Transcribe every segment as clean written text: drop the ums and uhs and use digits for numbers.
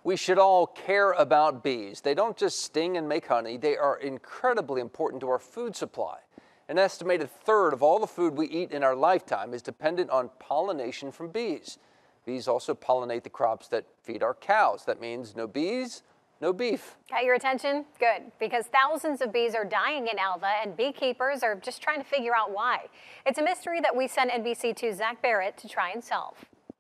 We should all care about bees. They don't just sting and make honey, they are incredibly important to our food supply. An estimated third of all the food we eat in our lifetime is dependent on pollination from bees. Bees also pollinate the crops that feed our cows. That means no bees, no beef. Got your attention? Good, because thousands of bees are dying in Alva and beekeepers are just trying to figure out why. It's a mystery that we sent NBC2's Zach Barrett to try and solve.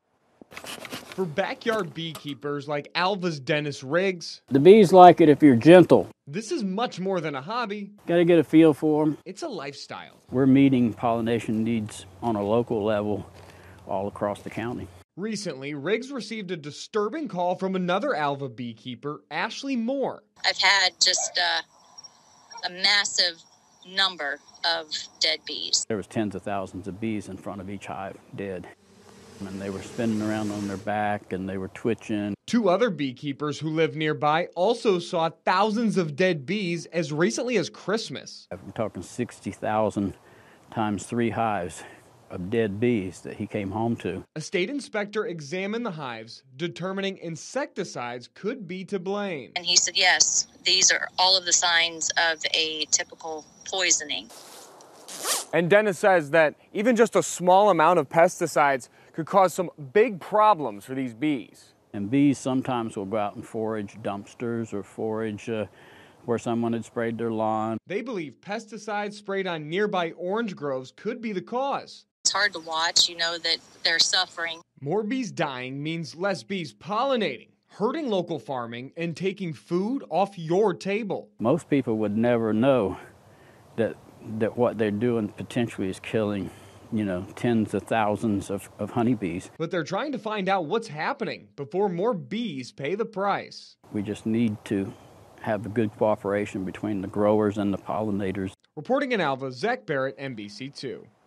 For backyard beekeepers like Alva's Dennis Riggs, the bees like it if you're gentle. This is much more than a hobby. Got to get a feel for them. It's a lifestyle. We're meeting pollination needs on a local level all across the county. Recently, Riggs received a disturbing call from another Alva beekeeper, Ashley Moore. I've had just a massive number of dead bees. There was tens of thousands of bees in front of each hive, dead. And they were spinning around on their back and they were twitching. Two other beekeepers who live nearby also saw thousands of dead bees as recently as Christmas. I'm talking 60,000 times 3 hives of dead bees that he came home to. A state inspector examined the hives, determining insecticides could be to blame. And he said, yes, these are all of the signs of a typical poisoning. And Dennis says that even just a small amount of pesticides could cause some big problems for these bees. And bees sometimes will go out and forage dumpsters or forage where someone had sprayed their lawn. They believe pesticides sprayed on nearby orange groves could be the cause. It's hard to watch, you know that they're suffering. More bees dying means less bees pollinating, hurting local farming, and taking food off your table. Most people would never know that what they're doing potentially is killing, tens of thousands of honeybees. But they're trying to find out what's happening before more bees pay the price. We just need to have a good cooperation between the growers and the pollinators. Reporting in Alva, Zach Barrett, NBC2.